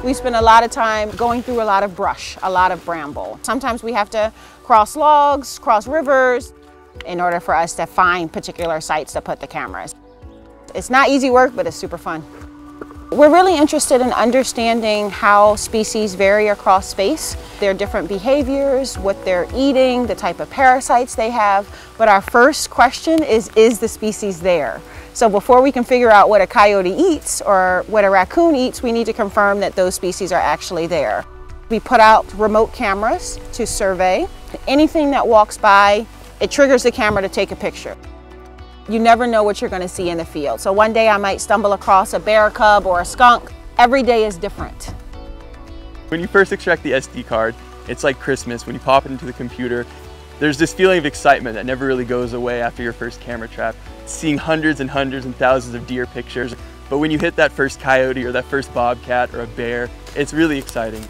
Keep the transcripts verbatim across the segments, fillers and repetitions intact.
We spend a lot of time going through a lot of brush, a lot of bramble. Sometimes we have to cross logs, cross rivers in order for us to find particular sites to put the cameras. It's not easy work, but it's super fun. We're really interested in understanding how species vary across space, their different behaviors, what they're eating, the type of parasites they have. But our first question is, is the species there? So before we can figure out what a coyote eats or what a raccoon eats, we need to confirm that those species are actually there. We put out remote cameras to survey. Anything that walks by, it triggers the camera to take a picture. You never know what you're going to see in the field. So one day I might stumble across a bear cub or a skunk. Every day is different. When you first extract the S D card, it's like Christmas. When you pop it into the computer, there's this feeling of excitement that never really goes away after your first camera trap. Seeing hundreds and hundreds and thousands of deer pictures. But when you hit that first coyote or that first bobcat or a bear, it's really exciting.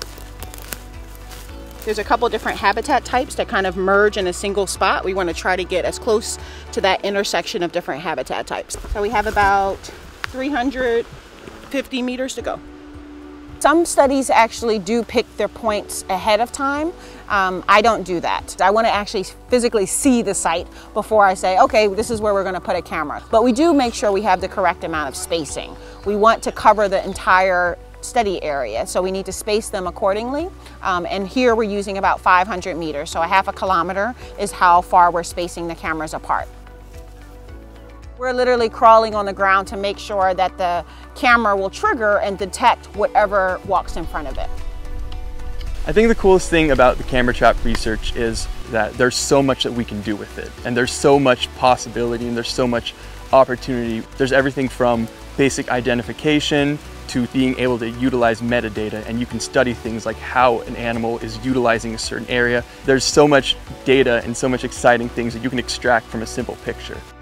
There's a couple different habitat types that kind of merge in a single spot. We want to try to get as close to that intersection of different habitat types. So we have about three hundred fifty meters to go. Some studies actually do pick their points ahead of time. Um, I don't do that. I want to actually physically see the site before I say, okay, this is where we're going to put a camera. But we do make sure we have the correct amount of spacing. We want to cover the entire study area, so we need to space them accordingly. Um, and here we're using about five hundred meters, so a half a kilometer is how far we're spacing the cameras apart. We're literally crawling on the ground to make sure that the camera will trigger and detect whatever walks in front of it. I think the coolest thing about the camera trap research is that there's so much that we can do with it, and there's so much possibility and there's so much opportunity. There's everything from basic identification to being able to utilize metadata, and you can study things like how an animal is utilizing a certain area. There's so much data and so much exciting things that you can extract from a simple picture.